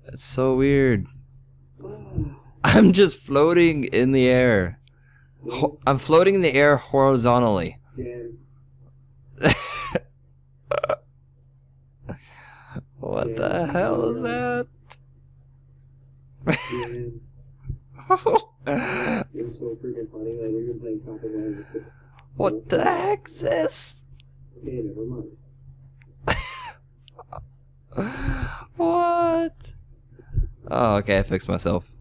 It's so weird. I'm just floating in the air. I'm floating in the air horizontally. What the hell is that? You're so freaking funny. Like, we've been playing Stomping Land. What the heck's this? Okay, never mind. What? Oh, okay, I fixed myself.